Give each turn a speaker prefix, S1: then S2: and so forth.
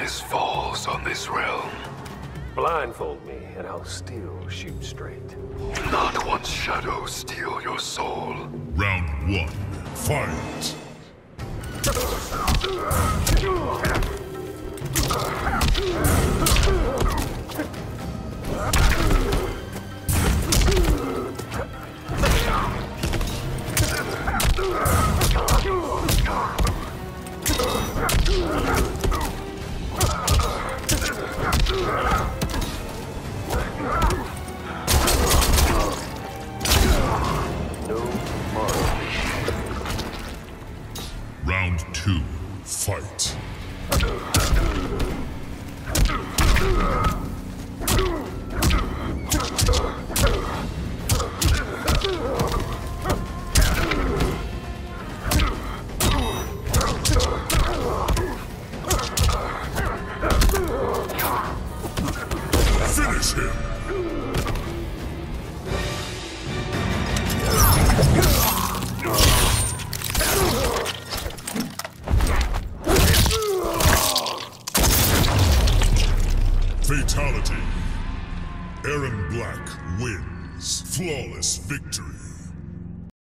S1: darkness falls on this realm.
S2: Blindfold me, and I'll still shoot straight.
S1: Not once shadows steal your soul.
S3: Round 1, fight! Round 2, fight. Finish him! Fatality. Erron Black wins. Flawless victory.